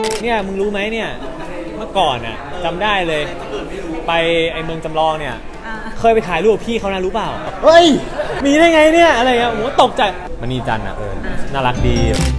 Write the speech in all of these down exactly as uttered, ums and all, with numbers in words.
เนี่ยมึงรู้ไหมเนี่ยเมื่อก่อนอ่ะจำได้เลยไปไอเมืองจำลองเนี่ยเคยไปถ่ายรูปพี่เขานะรู้เปล่าเฮ้ยมีได้ไงเนี่ยอะไรเงี้ยผมก็ตกใจมณีจันทร์อ่ะเออน่ารักดี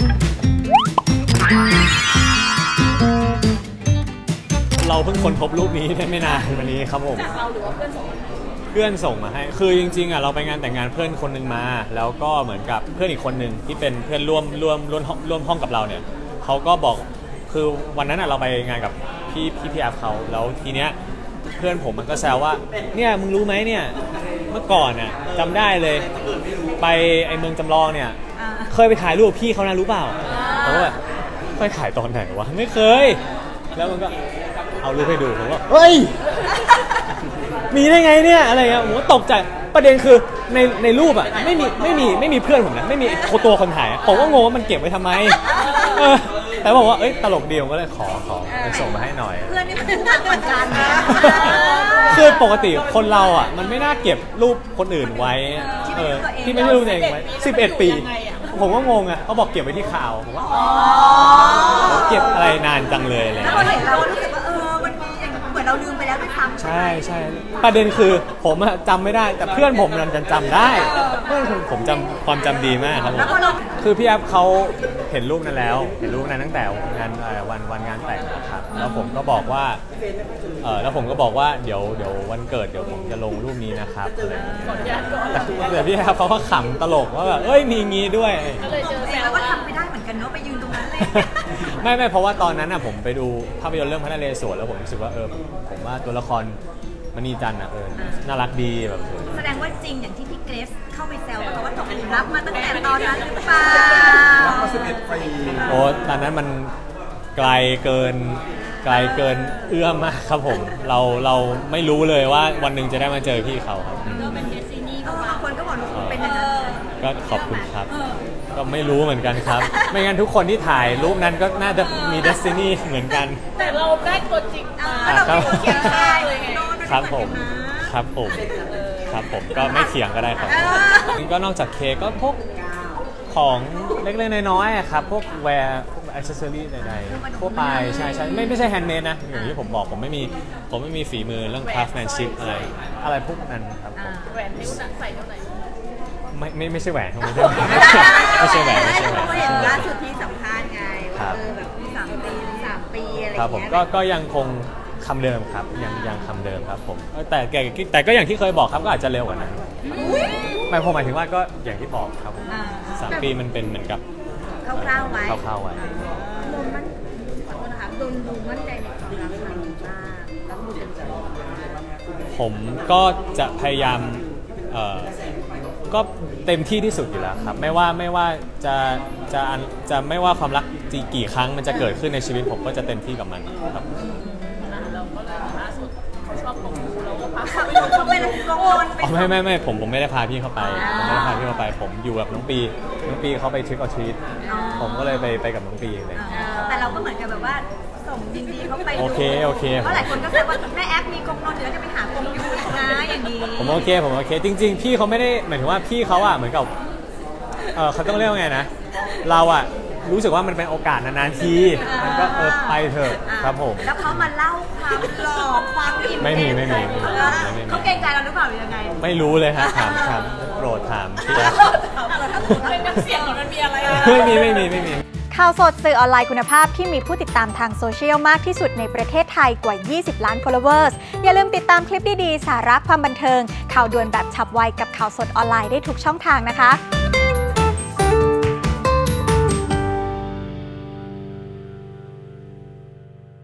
เราเพิ่งค้นพบรูปนี้ได้ไม่นานวันนี้ครับผมจากเราหรือว่าเพื่อนส่งเพื่อนส่งมาให้คือจริงๆอ่ะเราไปงานแต่งงานเพื่อนคนนึงมาแล้วก็เหมือนกับเพื่อนอีกคนนึงที่เป็นเพื่อนร่วมร่วมร่วมร่วมห้องกับเราเนี่ยเขาก็บอกคือวันนั้นอ่ะเราไปงานกับพี่พี่พีอาร์เขาแล้วทีเนี้ยเพื่อนผมมันก็แซวว่าเนี่ยมึงรู้ไหมเนี่ยเมื่อก่อนอ่ะจำได้เลยไปไอเมืองจำลองเนี่ยเคยไปถ่ายรูปพี่เขานะรู้เปล่าเขาว่าไปถ่ายตอนไหนวะไม่เคยแล้วมันก็เอารูปให้ดูผมว่าเฮ้ยมีได้ไงเนี่ยอะไรเงี้ยผมก็ตกใจประเด็นคือในในรูปอ่ะไม่มีไม่มีไม่มีเพื่อนผมนะไม่มีตัวคนถ่ายผมก็งงว่ามันเก็บไว้ทำไมแต่บอกว่าเอ้ยตลกดีผมก็เลยขอขอส่งมาให้หน่อยเพื่อนนี่มันคู่กันเหมือนกันนะคือปกติคนเราอ่ะมันไม่น่าเก็บรูปคนอื่นไว้เออที่ไม่ใช่รูปตัวเองไว้สิบเอ็ดปีผมก็งงอ่ะเขาบอกเก็บไว้ที่ข่าวผมว่าเก็บอะไรนานจังเลยอะไรแล้วเราเห็นเรารู้สึกว่าเออมันเหมือนเราลืมไปแล้วด้วยซ้ำใช่ใช่ประเด็นคือผมอะจำไม่ได้แต่เพื่อนผมมันจำได้เพื่อนผมจำความจำดีมากครับผมคือพี่แอฟเขาเห็นรูปนั้นแล้วเห็นรูปนั้นตั้งแต่งานวันวันงานแต่งนะครับแล้วผมก็บอกว่าเออแล้วผมก็บอกว่าเดี๋ยวเดี๋ยววันเกิดเดี๋ยวผมจะลงรูปนี้นะครับอะไรอย่างเงี้ยแต่พี่แอฟเขาก็ขำตลกว่าแบบเอ้ยมีงี้ด้วยก็เลยเจอแซวก็ทำไม่ได้เหมือนกันเนาะไปยืนตรงนั้นเลยไม่ไม่เพราะว่าตอนนั้นอะผมไปดูภาพยนตร์เรื่องพระนเรศวรแล้วผมรู้สึกว่าเออผมว่าตัวละครมณีจันทร์อ่ะเออน่ารักดีแบบแสดงว่าจริงอย่างที่พี่เกรซเข้าไปแซวเพราะว่าตกหลุมรักมาตั้งแต่ตอนนั้นหรือเปล่ารักมาสิบเอ็ดปีโอ้ตอนนั้นมันไกลเกินไกลเกินเอื้อมมากครับผมเราเราไม่รู้เลยว่าวันหนึ่งจะได้มาเจอพี่เขาครับก็เป็นเดซินี่บางคนก็บอกว่าเป็นอย่างนั้นก็ขอบคุณครับก็ไม่รู้เหมือนกันครับไม่งั้นทุกคนที่ถ่ายรูปนั้นก็น่าจะมีเดสตินีเหมือนกันแต่เราได้ตัวจริงเราไม่เขียนใช่เลยครับผมครับผมครับผมก็ไม่เถียงก็ได้ครับก็นอกจากเค้กก็พวกของเล็กๆน้อยๆครับพวกแวร์พวกอิสเซอรี่ใดๆทั่วไปใช่ใช่ไม่ไม่ใช่แฮนด์เมดนะอย่างที่ผมบอกผมไม่มีผมไม่มีฝีมือเรื่องคราฟต์แมนชิพอะไรอะไรพวกนั้นครับแหวนนิ้วใส่เท่าไหร่ไม่ไม่ไม่ใช่แหวนไม่ใช่แหวนไม่ใช่แหวนไม่ใช่แหวนเห็นล่าสุดที่สัมภาษณ์ไงว่าเออแบบสามปีสามปีอะไรอย่างเงี้ยครับผมก็ก็ยังคงคำเดิมครับยังยังคำเดิมครับผมแต่แต่ก็อย่างที่เคยบอกครับก็อาจจะเร็วกว่านั้นไม่ผมหมายถึงว่าก็อย่างที่บอกครับผมสามปีมันเป็นเหมือนกับคร่าวๆไว้คร่าวๆไว้โดนมันขอโทษนะคะโดนดูมั่นใจในความรักครั้งนี้มากแล้วดูเป็นใจผมก็จะพยายามเอ่อก็เต็มที่ที่สุดอยู่แล้วครับไม่ว่าไม่ว่าจะจะจะไม่ว่าความรักกี่ครั้งมันจะเกิดขึ้นในชีวิตผมก็จะเต็มที่กับมันครับเราก็เลยล่าสุดชอบของเราก็พาเขาไปดูเขาไปเลยกังวลไปไม่ไม่ไม่ผมผมไม่ได้พาพี่เข้าไปผมไม่ได้พาพี่เข้าไปผมอยู่กับน้องปีน้องปีเขาไปทริคออทรีตผมก็เลยไปไปกับน้องปีอะไรแต่เราก็เหมือนกับแบบว่าส่งยินดีเขาไปโอเคโอเคเพราะหลายคนก็แซวว่าแม่แอปมีกงนอนเดี๋ยวจะไปหากงยูนะอย่างนี้ผมโอเคผมโอเคจริงๆพี่เขาไม่ได้หมายถึงว่าพี่เขาอะเหมือนกับเออเขาต้องเรียกว่าไงนะเราอะรู้สึกว่ามันเป็นโอกาสนานๆทีมันก็เออไปเถอะครับผมแล้วเขามาเล่าความหลอกความอินไม่มีไม่มีเขาเกรงใจเราหรือเปล่าหรือยังไงไม่รู้เลยฮะถามถามโปรดถามพี่แอฟเป็นน้ำเสียงของมันมีอะไรไม่มีไม่มีไม่มีข่าวสดสื่อออนไลน์คุณภาพที่มีผู้ติดตามทางโซเชียลมากที่สุดในประเทศไทยกว่ายี่สิบล้าน followers อย่าลืมติดตามคลิปดีๆสาระความบันเทิงข่าวด่วนแบบฉับไวกับข่าวสดออนไลน์ได้ทุกช่องทางนะคะ